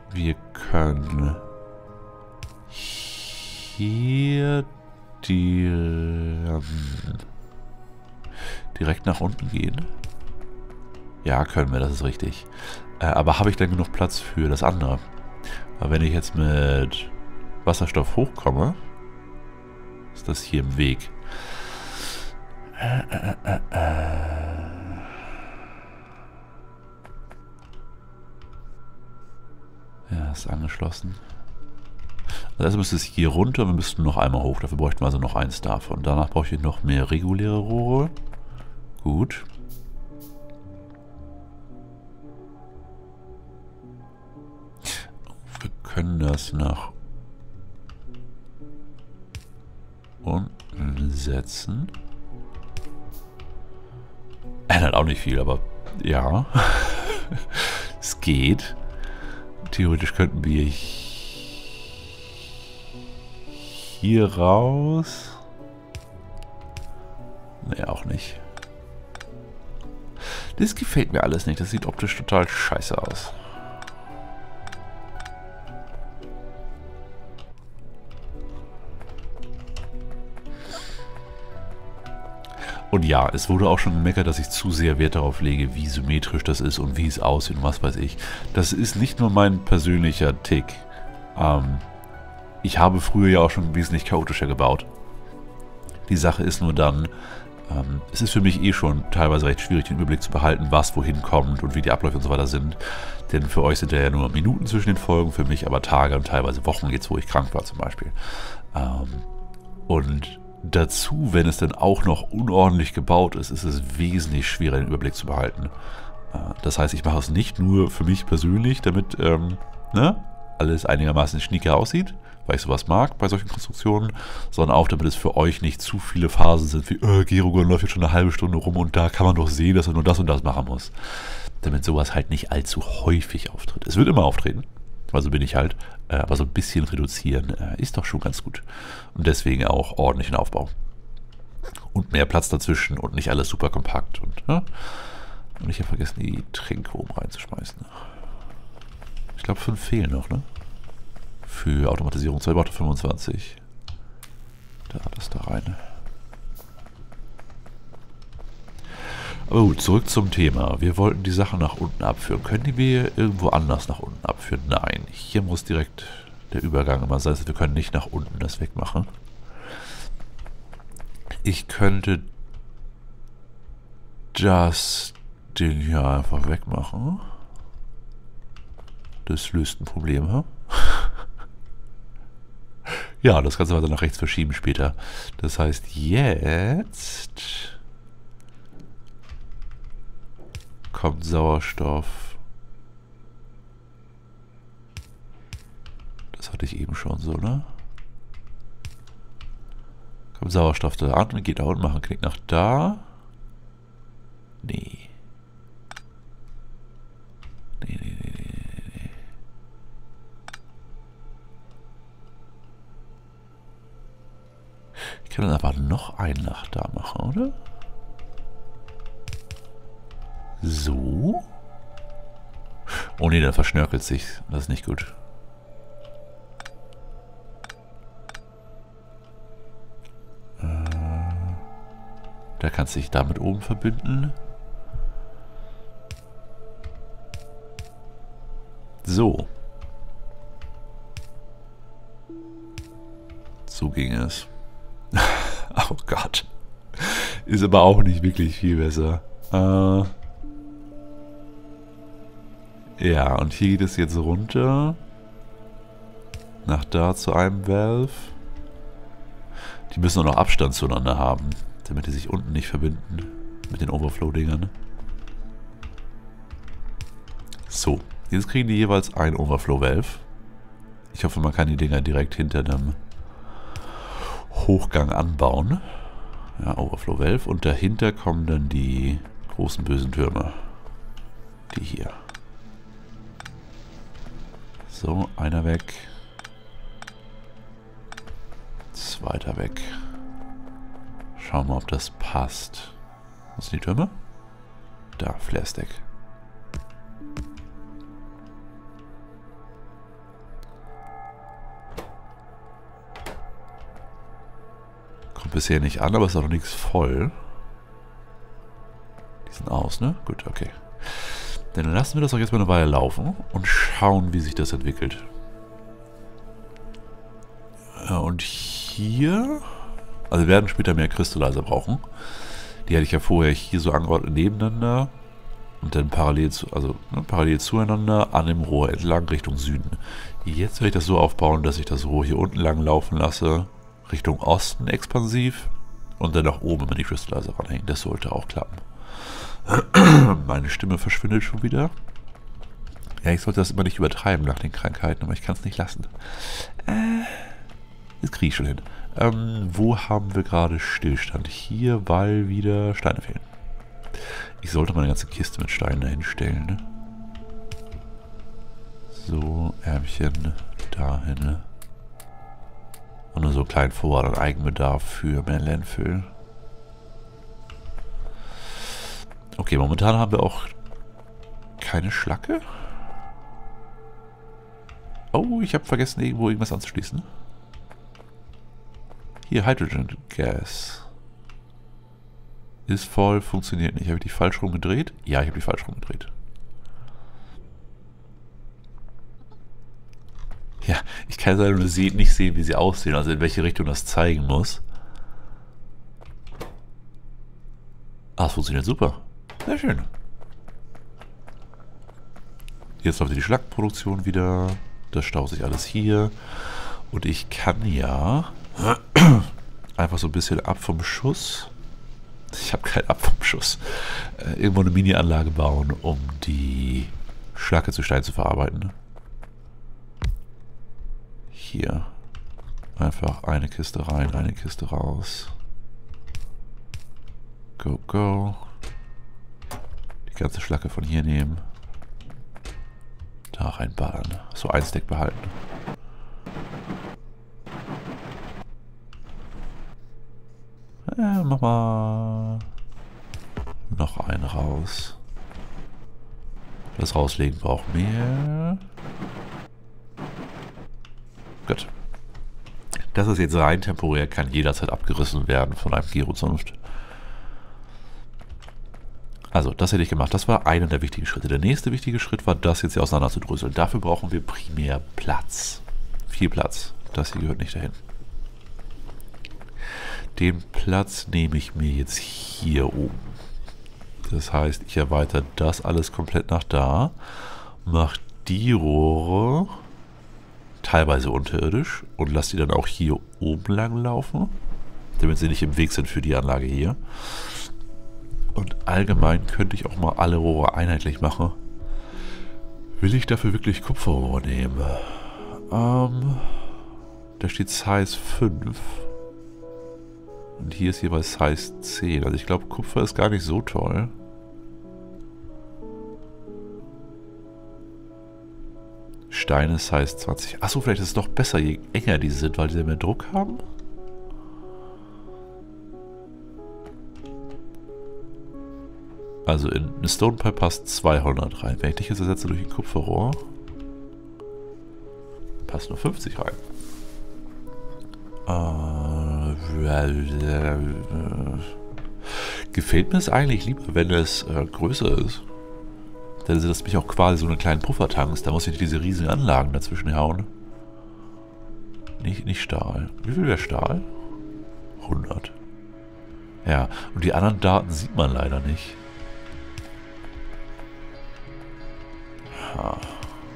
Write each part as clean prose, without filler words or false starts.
wir können hier direkt nach unten gehen. Ja, können wir, das ist richtig. Aber habe ich dann genug Platz für das andere? Aber wenn ich jetzt mit Wasserstoff hochkomme, ist das hier im Weg. Ja, ist angeschlossen. Also müsste es hier runter, wir müssten noch einmal hoch. Dafür bräuchten wir also noch eins davon. Danach brauche ich noch mehr reguläre Rohre. Gut. Wir können das nach unten setzen. Ändert auch nicht viel, aber ja. Es geht. Theoretisch könnten wir hier raus. Nee, auch nicht. Das gefällt mir alles nicht. Das sieht optisch total scheiße aus. Und ja, es wurde auch schon gemeckert, dass ich zu sehr Wert darauf lege, wie symmetrisch das ist und wie es aussieht und was weiß ich. Das ist nicht nur mein persönlicher Tick. Ich habe früher ja auch schon wesentlich chaotischer gebaut. Die Sache ist nur dann, es ist für mich eh schon teilweise recht schwierig, den Überblick zu behalten, was wohin kommt und wie die Abläufe und so weiter sind. Denn für euch sind ja nur Minuten zwischen den Folgen, für mich aber Tage und teilweise Wochen jetzt, wo ich krank war zum Beispiel. Und dazu, wenn es dann auch noch unordentlich gebaut ist, ist es wesentlich schwerer, den Überblick zu behalten. Das heißt, ich mache es nicht nur für mich persönlich, damit alles einigermaßen schnieke aussieht, weil ich sowas mag bei solchen Konstruktionen, sondern auch, damit es für euch nicht zu viele Phasen sind, wie Gerogon läuft jetzt schon eine halbe Stunde rum und da kann man doch sehen, dass er nur das und das machen muss. Damit sowas halt nicht allzu häufig auftritt. Es wird immer auftreten, also bin ich halt, aber so ein bisschen reduzieren ist doch schon ganz gut. Und deswegen auch ordentlichen Aufbau. Und mehr Platz dazwischen und nicht alles super kompakt. Und ich habe vergessen, die Tränke oben reinzuschmeißen. Ich glaube, 5 fehlen noch, ne? Für Automatisierung 2 braucht 25. Das da rein. Aber gut, zurück zum Thema. Wir wollten die Sache nach unten abführen. Können wir irgendwo anders nach unten abführen? Nein. Hier muss direkt der Übergang immer sein. Wir können nicht nach unten das wegmachen. Ich könnte das Ding hier einfach wegmachen. Das löst ein Problem, ha? Ja, das Ganze weiter nach rechts verschieben später. Das heißt, jetzt kommt Sauerstoff. Das hatte ich eben schon so, ne? Kommt Sauerstoff da an und geht da unten, machen Klick nach da. Nee. Nee. Ich kann dann aber noch einen nach da machen, oder? So. Oh ne, dann verschnörkelt sich. Das ist nicht gut. Da kannst du dich damit oben verbinden. So. So ging es. Oh Gott. Ist aber auch nicht wirklich viel besser. Ja, und hier geht es jetzt runter. Nach da zu einem Valve. Die müssen auch noch Abstand zueinander haben, damit die sich unten nicht verbinden mit den Overflow-Dingern. So, jetzt kriegen die jeweils ein Overflow-Valve. Ich hoffe, man kann die Dinger direkt hinter dem Hochgang anbauen. Ja, Overflow-Valve. Und dahinter kommen dann die großen bösen Türme. Die hier. So, einer weg. Zweiter weg. Schauen wir mal, ob das passt. Wo sind die Türme? Da, Flare-Stack. Kommt bisher nicht an, aber ist auch noch nichts voll. Die sind aus, ne? Gut, okay. Dann lassen wir das auch jetzt mal eine Weile laufen und schauen, wie sich das entwickelt. Ja, und hier... Also wir werden später mehr Crystallizer brauchen. Die hatte ich ja vorher hier so angeordnet nebeneinander. Und dann parallel, parallel zueinander an dem Rohr entlang Richtung Süden. Jetzt werde ich das so aufbauen, dass ich das Rohr hier unten lang laufen lasse. Richtung Osten expansiv. Und dann nach oben immer die Crystallizer ranhängen. Das sollte auch klappen. Meine Stimme verschwindet schon wieder. Ja, ich sollte das immer nicht übertreiben nach den Krankheiten, aber ich kann es nicht lassen. Das kriege ich schon hin. Wo haben wir gerade Stillstand? Hier, weil wieder Steine fehlen. Ich sollte mal eine ganze Kiste mit Steinen dahin stellen. Ne? So, Ärmchen dahin. Und nur so einen kleinen Vorrat an Eigenbedarf für mehr Landfill. Okay, momentan haben wir auch keine Schlacke. Oh, ich habe vergessen, irgendwo irgendwas anzuschließen. Hier, Hydrogen Gas. Ist voll, funktioniert nicht. Habe ich die falsch rumgedreht? Ja, ich habe die falsch rumgedreht. Ja, ich kann leider nur nicht sehen, wie sie aussehen, also in welche Richtung das zeigen muss. Ah, es funktioniert super. Sehr schön. Jetzt läuft die Schlackproduktion wieder. Das staut sich alles hier. Und ich kann ja einfach so ein bisschen ab vom Schuss. Ich habe keinen ab vom Schuss. Irgendwo eine Mini-Anlage bauen, um die Schlacke zu Stein zu verarbeiten. Hier. Einfach eine Kiste rein, eine Kiste raus. Go, go. Die ganze Schlacke von hier nehmen. Da reinballern. So ein Stack behalten. Mach mal noch einen raus. Das Rauslegen braucht mehr. Gut. Das ist jetzt rein temporär, kann jederzeit abgerissen werden von einem Giro-Zunft. Also, das hätte ich gemacht. Das war einer der wichtigen Schritte. Der nächste wichtige Schritt war, das jetzt hier auseinander zu dröseln. Dafür brauchen wir primär Platz. Viel Platz. Das hier gehört nicht dahin. Den Platz nehme ich mir jetzt hier oben. Das heißt, ich erweitere das alles komplett nach da. Mache die Rohre teilweise unterirdisch und lasse die dann auch hier oben lang laufen, damit sie nicht im Weg sind für die Anlage hier. Und allgemein könnte ich auch mal alle Rohre einheitlich machen. Will ich dafür wirklich Kupferrohre nehmen? Da steht Size 5. Und hier ist jeweils Size 10. Also ich glaube, Kupfer ist gar nicht so toll. Steine Size 20. Achso, vielleicht ist es doch besser, je enger die sind, weil sie mehr Druck haben. Also in eine Stone Pipe passt 200 rein. Wenn ich dich jetzt ersetze durch ein Kupferrohr, passt nur 50 rein. Gefällt mir es eigentlich lieber, wenn es größer ist. Dann sind das nämlich auch quasi so eine kleinen Puffertanks. Da muss ich nicht diese riesigen Anlagen dazwischen hauen. Nicht Stahl. Wie viel wäre Stahl? 100. Ja, und die anderen Daten sieht man leider nicht. Ha.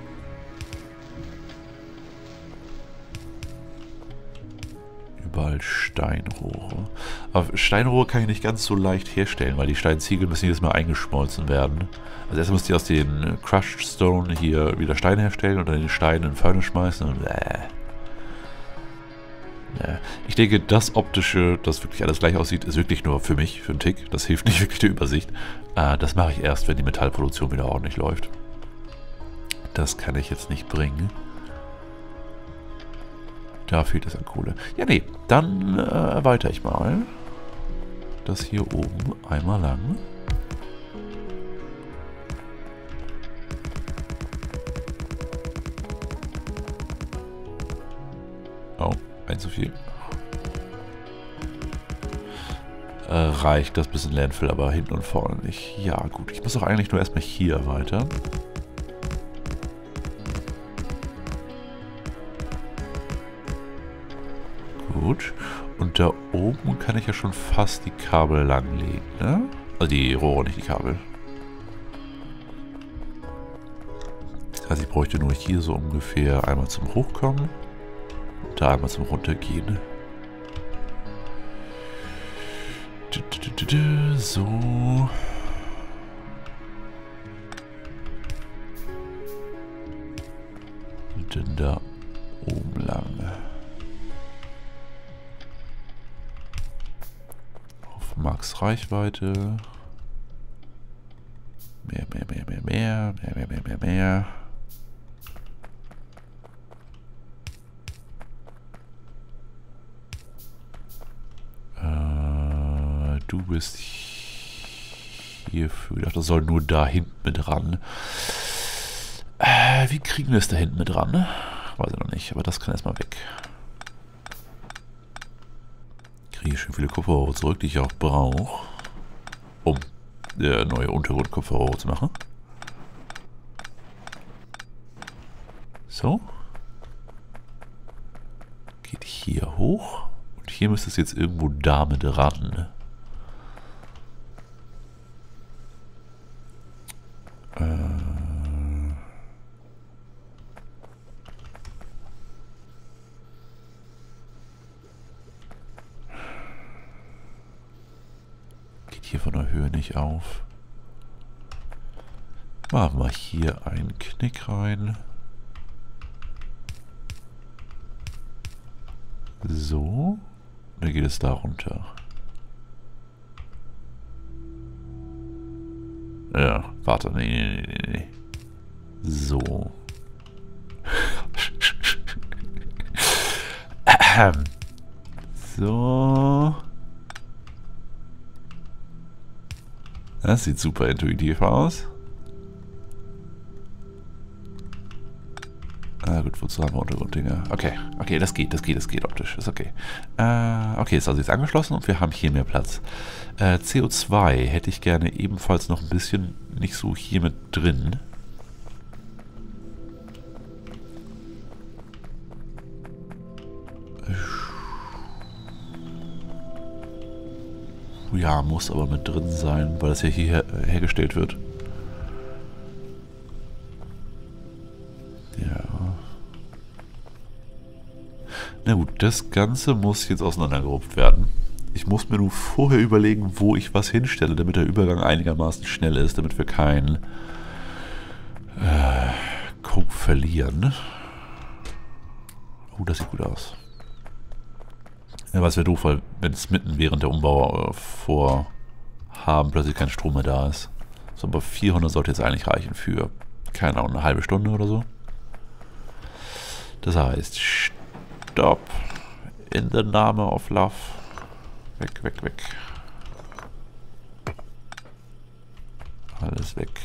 Überall Steinrohre. Aber Steinrohre kann ich nicht ganz so leicht herstellen, weil die Steinziegel müssen jedes Mal eingeschmolzen werden. Also erstmal müsst ihr aus den Crushed Stone hier wieder Steine herstellen und dann den Stein in den Furnace schmeißen und ich denke, das Optische, das wirklich alles gleich aussieht, ist wirklich nur für mich, für einen Tick. Das hilft nicht wirklich der Übersicht. Das mache ich erst, wenn die Metallproduktion wieder ordentlich läuft. Das kann ich jetzt nicht bringen. Da fehlt es an Kohle. Ja, nee, dann erweitere ich mal das hier oben einmal lang. Oh, ein zu viel. reicht das bisschen Landfill, aber hinten und vorne nicht. Ja, gut. Ich muss doch eigentlich nur erstmal hier weiter. Gut. Und da oben kann ich ja schon fast die Kabel langlegen, ne? Also die Rohre, nicht die Kabel. Das heißt, ich bräuchte nur hier so ungefähr einmal zum Hochkommen und da einmal zum Runtergehen. So. Und dann da oben lang. Auf Max Reichweite. Mehr. Du bist hierfür. Ach, das soll nur da hinten mit ran. Wie kriegen wir es da hinten mit ran? Ne? Weiß ich noch nicht, aber das kann erstmal weg. Kriege ich schon viele Kupferrohre zurück, die ich auch brauche, um neue Untergrundkupferrohre zu machen. So. Geht hier hoch. Und hier müsste es jetzt irgendwo da mit ran. Geht hier von der Höhe nicht auf. Machen wir hier einen Knick rein. So. Dann geht es da runter. Ja, warte, nee. So. So. Das sieht super intuitiv aus. Ah gut, wozu haben wir Untergrunddinger? Okay, das geht optisch, ist okay. Okay, ist also jetzt angeschlossen und wir haben hier mehr Platz. CO2 hätte ich gerne ebenfalls noch ein bisschen nicht so hier mit drin. Ja, muss aber mit drin sein, weil das ja hier hergestellt wird. Ja. Na gut, das Ganze muss jetzt auseinandergerupft werden. Ich muss mir nur vorher überlegen, wo ich was hinstelle, damit der Übergang einigermaßen schnell ist, damit wir keinen Coke verlieren. Oh, das sieht gut aus. Ja, was wäre doof, weil wenn es mitten während der Umbau vorhaben plötzlich kein Strom mehr da ist. So, aber 400 sollte jetzt eigentlich reichen für, keine Ahnung, eine halbe Stunde oder so. Das heißt, Stopp. In the name of love. Weg. Alles weg.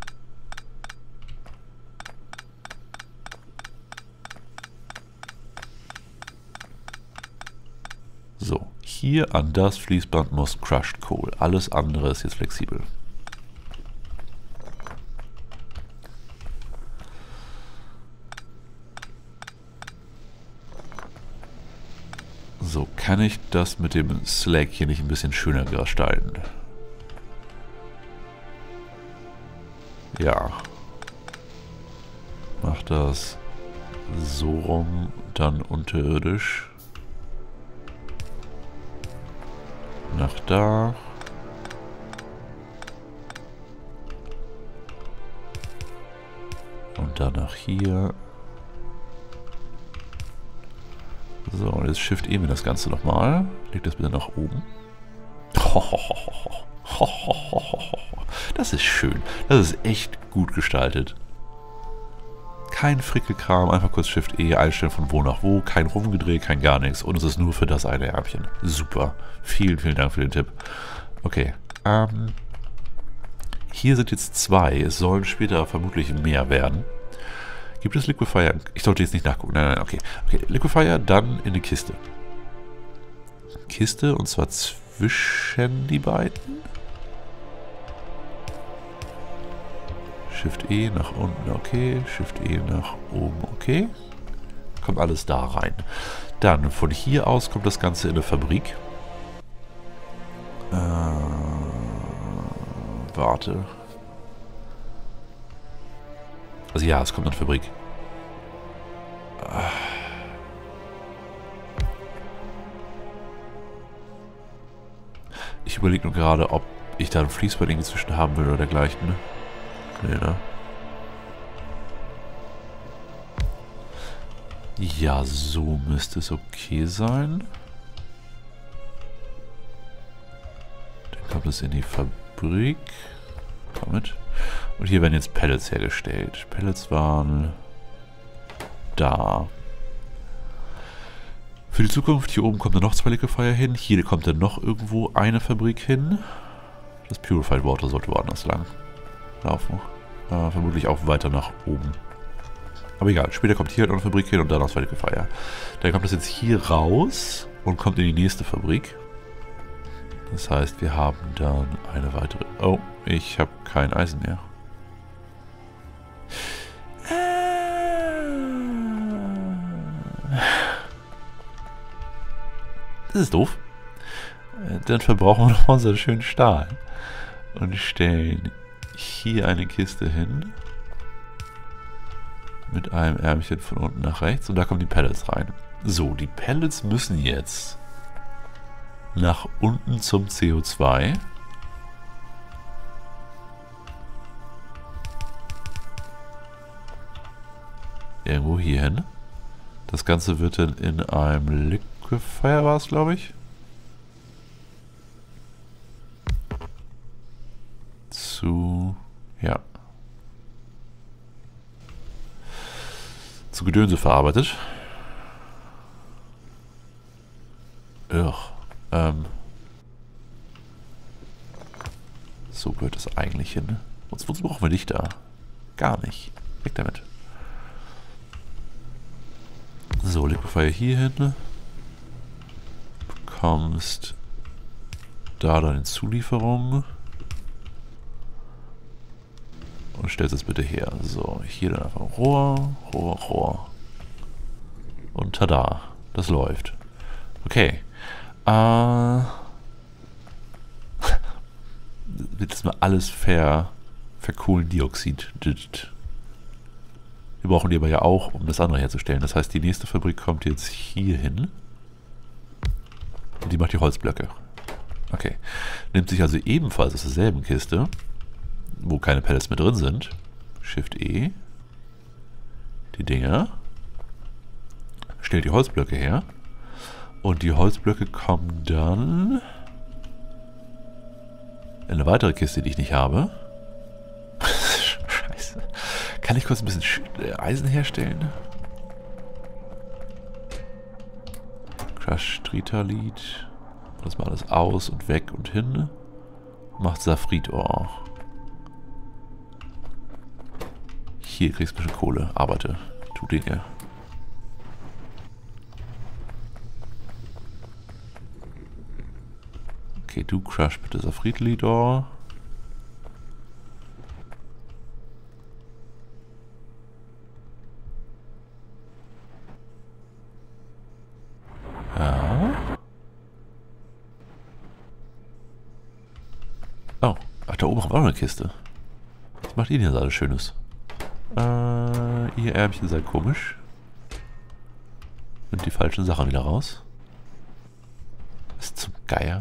So, hier an das Fließband muss Crushed Coal. Alles andere ist jetzt flexibel. So, kann ich das mit dem Slag hier nicht ein bisschen schöner gestalten? Ja. Mach das so rum, dann unterirdisch. Nach da. Und dann nach hier. So, und jetzt Shift E mir das Ganze nochmal. Leg das bitte nach oben. Das ist schön. Das ist echt gut gestaltet. Kein Frickelkram, einfach kurz Shift E, einstellen von wo nach wo, kein Rumgedreht, kein gar nichts. Und es ist nur für das eine Ärmchen. Super. Vielen Dank für den Tipp. Okay. Hier sind jetzt 2. Es sollen später vermutlich mehr werden. Gibt es Liquefier? Ich sollte jetzt nicht nachgucken. Nein, okay. Liquefier, dann in die Kiste. Kiste, und zwar zwischen die beiden. Shift E nach unten, okay. Shift E nach oben, okay. Kommt alles da rein. Dann von hier aus kommt das Ganze in eine Fabrik. Warte. Also ja, es kommt in eine Fabrik. Ich überlege nur gerade, ob ich da ein Fließband irgendwie zwischen haben will oder dergleichen. Nee, ne? Ja, so müsste es okay sein. Dann kommt es in die Fabrik. Damit. Und hier werden jetzt Pellets hergestellt. Pellets waren da. Für die Zukunft, hier oben kommt dann noch 2 Liquefier hin. Hier kommt dann noch irgendwo eine Fabrik hin. Das Purified Water sollte woanders lang laufen. Vermutlich auch weiter nach oben. Aber egal, später kommt hier noch eine Fabrik hin und dann noch 2 Liquefier. Dann kommt das jetzt hier raus und kommt in die nächste Fabrik. Das heißt, wir haben dann eine weitere... Oh, ich habe kein Eisen mehr. Das ist doof. Dann verbrauchen wir noch unseren schönen Stahl. Und stellen hier eine Kiste hin. Mit einem Ärmchen von unten nach rechts. Und da kommen die Pellets rein. So, die Pellets müssen jetzt nach unten zum CO2. Irgendwo hier hin. Das Ganze wird dann in einem Liquefier, war es, glaube ich. Ja. Zu Gedönse verarbeitet. So gehört das eigentlich hin. Wozu brauchen wir dich da? Gar nicht. Weg damit. So, Liquefier hier hin. Du bekommst da deine Zulieferung. Und stellst es bitte her. So, hier dann einfach Rohr. Und tada, das läuft. Okay. Wird das mal alles Verkohlendioxid. Wir brauchen die aber ja auch, um das andere herzustellen. Das heißt, die nächste Fabrik kommt jetzt hier hin. Und die macht die Holzblöcke. Okay. Nimmt sich also ebenfalls aus derselben Kiste, wo keine Pellets mehr drin sind. Shift E. Die Dinger. Stellt die Holzblöcke her. Und die Holzblöcke kommen dann in eine weitere Kiste, die ich nicht habe. Scheiße. Kann ich kurz ein bisschen Eisen herstellen? Crush Tritalit. Das mal alles aus und weg und hin. Macht Saphrit-Ore. Hier kriegst du ein bisschen Kohle. Arbeite. Tu Dinge. Okay, du crush bitte Saphrit-Ore. Ja. Oh, ach, da oben haben wir auch eine Kiste. Was macht ihr denn jetzt alles Schönes? Ihr Ärmchen seid komisch. Nimmt die falschen Sachen wieder raus. Was zum Geier?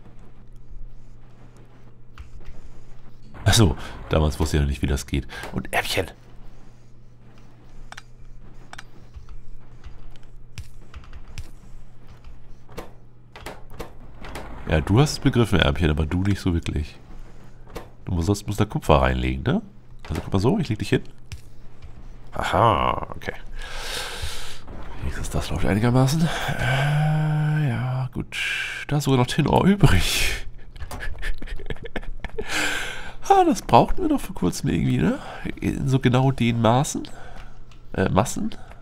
Achso, damals wusste ich noch nicht, wie das geht. Und Ärmchen! Ja, du hast es begriffen, Ärmchen, aber du nicht so wirklich. Du musst da Kupfer reinlegen, ne? Also guck mal so, ich leg dich hin. Aha, okay. Das läuft einigermaßen. Ja, gut. Da ist sogar noch Tin-Ohr übrig. Das brauchten wir doch vor kurzem irgendwie, ne? In so genau den Maßen. Massen.